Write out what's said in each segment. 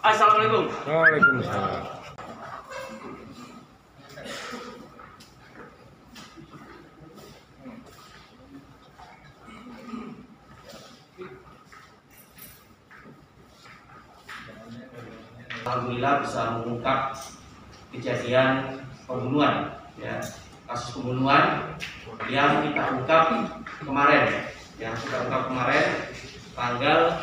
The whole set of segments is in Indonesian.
Assalamualaikum. Waalaikumsalam. Alhamdulillah bisa mengungkap kejadian pembunuhan, ya, kasus pembunuhan yang kita ungkap kemarin, tanggal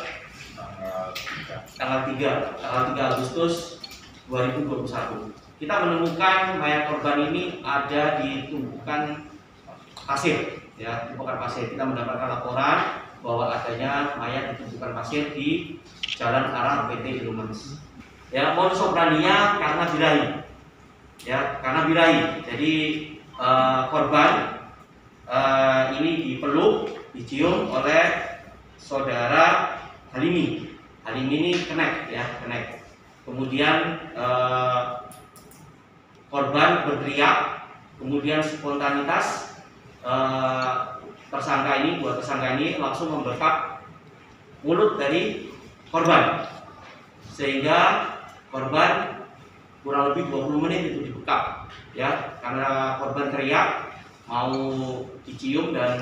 3 Agustus 2021. Kita menemukan mayat korban ini ada di tumpukan pasir, ya, tumpukan pasir. Kita mendapatkan laporan bahwa adanya mayat di tumpukan pasir di Jalan Arah PT Illuminus. Ya, modus operandinya karena birahi, ya, karena birahi. Jadi korban ini dipeluk, dicium oleh saudara Halimi. Halimi ini kenek, ya, kenek. Kemudian korban berteriak, kemudian spontanitas dua tersangka ini langsung membekap mulut dari korban, sehingga korban kurang lebih 20 menit itu dibekap, ya, karena korban teriak mau dicium dan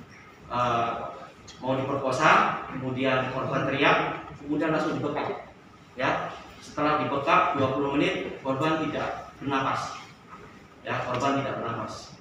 mau diperkosa. Kemudian korban teriak, kemudian langsung dibekap, ya. Setelah dibekap 20 menit korban tidak bernapas, ya, korban tidak bernapas.